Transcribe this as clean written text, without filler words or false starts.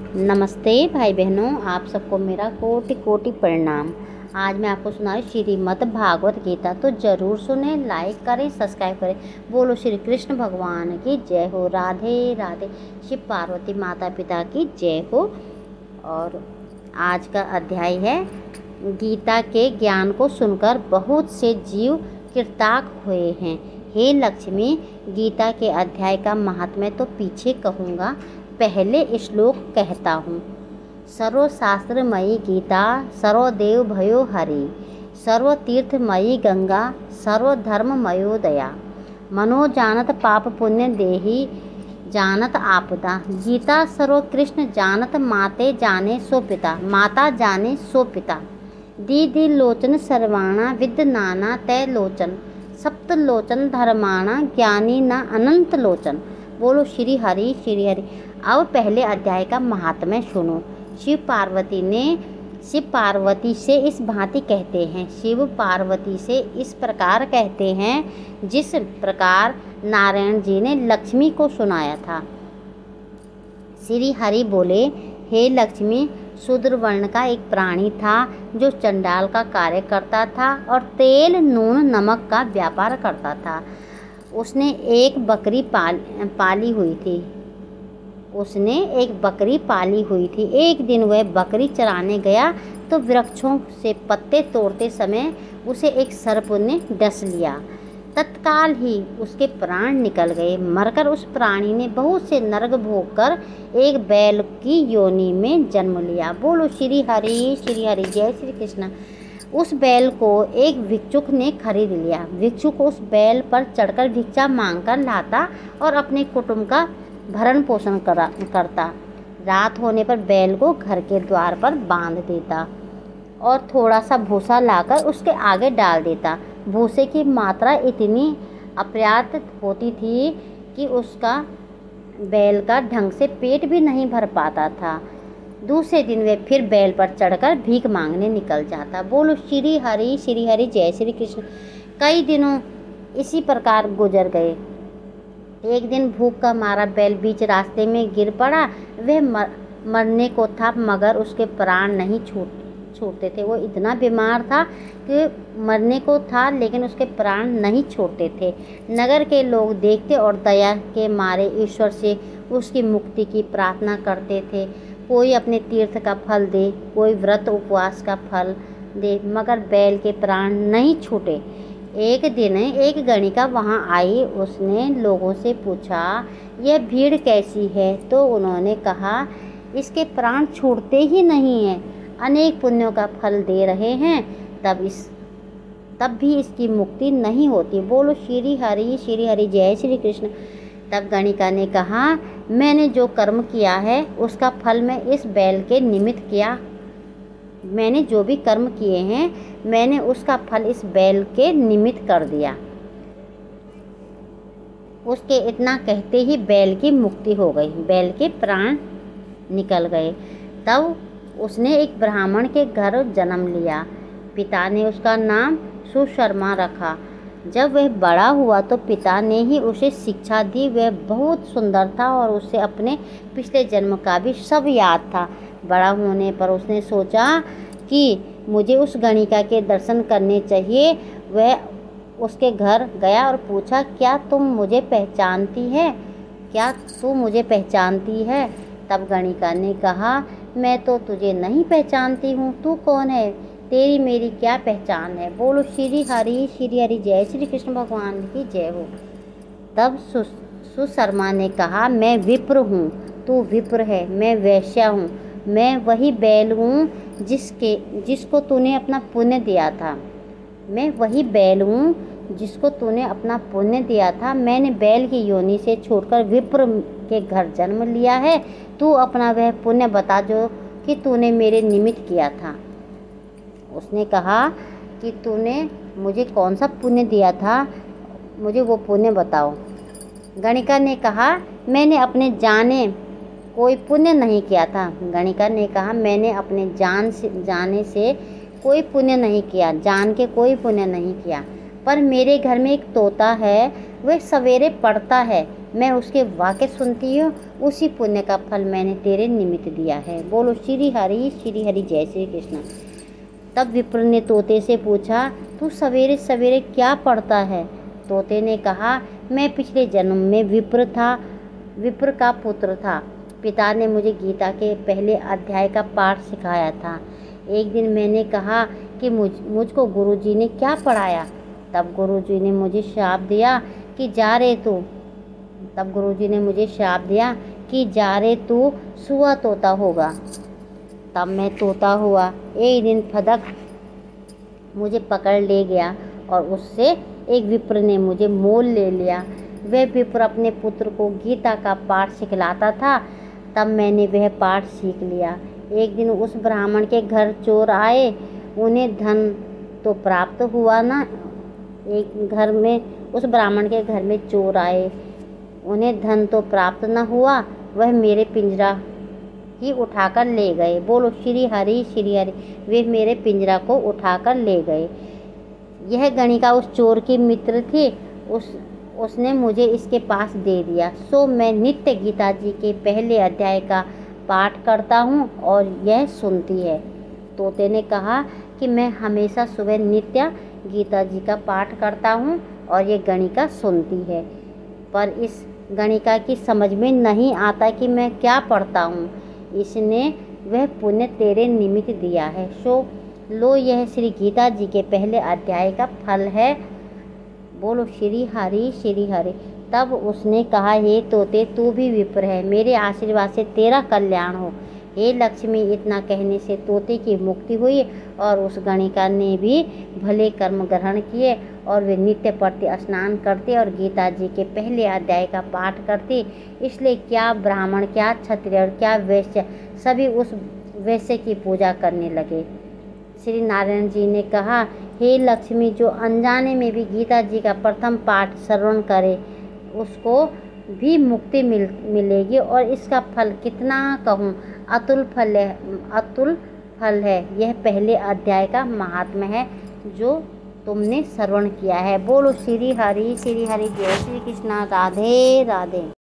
नमस्ते भाई बहनों, आप सबको मेरा कोटि कोटि प्रणाम। आज मैं आपको सुनाऊँ श्रीमद् भागवत गीता। तो ज़रूर सुने, लाइक करें, सब्सक्राइब करें। बोलो श्री कृष्ण भगवान की जय हो। राधे राधे। शिव पार्वती माता पिता की जय हो। और आज का अध्याय है, गीता के ज्ञान को सुनकर बहुत से जीव कृतार्थ हुए हैं। हे लक्ष्मी, गीता के अध्याय का महात्म्य तो पीछे कहूँगा, पहले श्लोक कहता हूँ। सर्वशास्त्रमयी गीता, सर्वदेव भयो हरि, सर्वतीर्थमयी गंगा, सर्वधर्ममयो दया, मनो जानत पाप पुण्य देहि जानत आपदा। गीता सर्व कृष्ण जानत, माते जाने सो पिता, माता जाने सो पिता। दीदी लोचन सर्वाणा विद्य नाना तय लोचन, सप्त लोचन धर्माणा ज्ञानी न अनंत लोचन। बोलो श्री हरि श्री हरि। अब पहले अध्याय का महात्म्य सुनो। शिव पार्वती से इस भांति कहते हैं। शिव पार्वती से इस प्रकार कहते हैं जिस प्रकार नारायण जी ने लक्ष्मी को सुनाया था। श्री हरि बोले, हे लक्ष्मी, शूद्र वर्ण का एक प्राणी था जो चंडाल का कार्य करता था और तेल नून नमक का व्यापार करता था। उसने एक बकरी पाली हुई थी। एक दिन वह बकरी चराने गया तो वृक्षों से पत्ते तोड़ते समय उसे एक सर्प ने डस लिया। तत्काल ही उसके प्राण निकल गए। मरकर उस प्राणी ने बहुत से नरक भोग कर एक बैल की योनि में जन्म लिया। बोलो श्री हरि जय श्री कृष्ण। उस बैल को एक भिक्षुक ने खरीद लिया। भिक्षुक उस बैल पर चढ़कर भिक्षा मांगकर लाता और अपने कुटुंब का भरण पोषण करता। रात होने पर बैल को घर के द्वार पर बांध देता और थोड़ा सा भूसा लाकर उसके आगे डाल देता। भूसे की मात्रा इतनी अपर्याप्त होती थी कि उसका बैल का ढंग से पेट भी नहीं भर पाता था। दूसरे दिन वे फिर बैल पर चढ़कर भीख मांगने निकल जाता। बोलो श्री हरि जय श्री कृष्ण। कई दिनों इसी प्रकार गुजर गए। एक दिन भूख का मारा बैल बीच रास्ते में गिर पड़ा। वह मरने को था मगर उसके प्राण नहीं छूटते थे। वो इतना बीमार था कि मरने को था लेकिन उसके प्राण नहीं छोड़ते थे। नगर के लोग देखते और दया के मारे ईश्वर से उसकी मुक्ति की प्रार्थना करते थे। कोई अपने तीर्थ का फल दे, कोई व्रत उपवास का फल दे, मगर बैल के प्राण नहीं छूटे। एक दिन एक गणिका वहाँ आई। उसने लोगों से पूछा, यह भीड़ कैसी है? तो उन्होंने कहा, इसके प्राण छूटते ही नहीं हैं, अनेक पुण्यों का फल दे रहे हैं, तब भी इसकी मुक्ति नहीं होती। बोलो श्री हरि जय श्री कृष्ण। तब गणिका ने कहा, मैंने जो कर्म किया है उसका फल मैं इस बैल के निमित्त किया। मैंने जो भी कर्म किए हैं मैंने उसका फल इस बैल के निमित्त कर दिया। उसके इतना कहते ही बैल की मुक्ति हो गई, बैल के प्राण निकल गए। तब उसने एक ब्राह्मण के घर जन्म लिया। पिता ने उसका नाम सुशर्मा रखा। जब वह बड़ा हुआ तो पिता ने ही उसे शिक्षा दी। वह बहुत सुंदर था और उसे अपने पिछले जन्म का भी सब याद था। बड़ा होने पर उसने सोचा कि मुझे उस गणिका के दर्शन करने चाहिए। वह उसके घर गया और पूछा, क्या तू मुझे पहचानती है? तब गणिका ने कहा, मैं तो तुझे नहीं पहचानती हूँ, तू कौन है? तेरी मेरी क्या पहचान है? बोलो श्री हरि जय श्री कृष्ण भगवान की जय हो। तब सुशर्मा ने कहा, मैं विप्र हूँ, तू विप्र है, मैं वैश्या हूँ। मैं वही बैल हूँ जिसको तूने अपना पुण्य दिया था। मैंने बैल की योनि से छोड़कर विप्र के घर जन्म लिया है। तू अपना वह पुण्य बता जो कि तूने मेरे निमित्त किया था। उसने कहा कि तूने मुझे कौन सा पुण्य दिया था, मुझे वो पुण्य बताओ। गणिका ने कहा, मैंने अपने जाने कोई पुण्य नहीं किया था। गणिका ने कहा, मैंने अपने जाने से कोई पुण्य नहीं किया, जान के कोई पुण्य नहीं किया। पर मेरे घर में एक तोता है, वह सवेरे पढ़ता है, मैं उसके वाक्य सुनती हूँ, उसी पुण्य का फल मैंने तेरे निमित्त दिया है। बोलो श्री हरि जय श्री कृष्ण। तब विप्र ने तोते से पूछा, तू सवेरे सवेरे क्या पढ़ता है? तोते ने कहा, मैं पिछले जन्म में विप्र का पुत्र था। पिता ने मुझे गीता के पहले अध्याय का पाठ सिखाया था। एक दिन मैंने कहा कि मुझको गुरुजी ने क्या पढ़ाया? तब गुरुजी ने मुझे श्राप दिया कि जा रे तू सुआ तोता होगा। तब मैं तोता हुआ। एक दिन फदक मुझे पकड़ ले गया और उससे एक विप्र ने मुझे मोल ले लिया। वह विप्र अपने पुत्र को गीता का पाठ सिखलाता था। तब मैंने वह पाठ सीख लिया। एक दिन उस ब्राह्मण के घर चोर आए। उन्हें धन तो प्राप्त हुआ ना। उस ब्राह्मण के घर में चोर आए, उन्हें धन तो प्राप्त न हुआ, वह मेरे पिंजरा ही उठाकर ले गए। बोलो श्री हरि। वे मेरे पिंजरा को उठाकर ले गए। यह गणिका उस चोर की मित्र थी। उसने मुझे इसके पास दे दिया। सो मैं नित्य गीता जी के पहले अध्याय का पाठ करता हूँ और यह सुनती है। तोते ने कहा कि मैं हमेशा सुबह नित्य गीता जी का पाठ करता हूँ और ये गणिका सुनती है, पर इस गणिका की समझ में नहीं आता कि मैं क्या पढ़ता हूँ। इसने वह पुण्य तेरे निमित्त दिया है। सो लो, यह श्री गीता जी के पहले अध्याय का फल है। बोलो श्री हरि। तब उसने कहा, हे तोते, तू भी विप्र है, मेरे आशीर्वाद से तेरा कल्याण हो। हे लक्ष्मी। इतना कहने से तोते की मुक्ति हुई और उस गणिका ने भी भले कर्म ग्रहण किए और वे नित्य प्रति स्नान करते और गीता जी के पहले अध्याय का पाठ करते। इसलिए क्या ब्राह्मण, क्या क्षत्रिय और क्या वैश्य, सभी उस वैश्य की पूजा करने लगे। श्री नारायण जी ने कहा, हे लक्ष्मी, जो अनजाने में भी गीता जी का प्रथम पाठ श्रवण करे उसको भी मुक्ति मिलेगी और इसका फल कितना कहूँ, अतुल फल है। यह पहले अध्याय का महात्म्य है जो तुमने श्रवण किया है। बोलो श्री हरि जय श्री कृष्ण। राधे राधे।